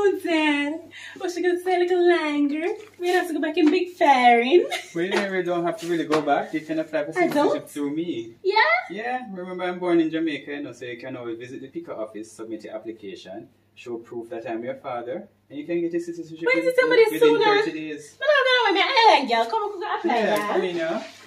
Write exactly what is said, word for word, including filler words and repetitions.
Oh, Dad. What's she going to stay a little longer? We have to go back in big faring. Well, you really don't have to really go back. You can apply for citizenship through me. Yeah? Yeah. Remember, I'm born in Jamaica, you know, so you can always visit the PICA office, submit your application, show proof that I'm your father, and you can get your citizenship When within, is somebody within sooner? thirty days. No, no, no, I'm an island girl. Come on, come on, apply. Yeah, come in now.